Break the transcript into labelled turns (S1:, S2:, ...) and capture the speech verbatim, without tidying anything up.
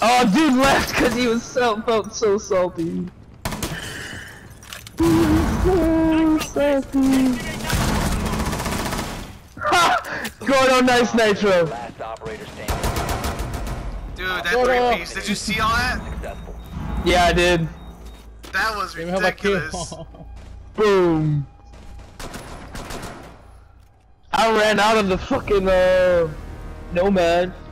S1: Oh, dude left because he was so felt so salty. He was so salty. Ha! Gordo, nice nitro.
S2: Last operator standing.
S3: Dude, that three piece. Did you see all that?
S2: Successful.
S1: Yeah, I did.
S3: That was ridiculous.
S1: Boom. I ran out of the fucking uh nomad.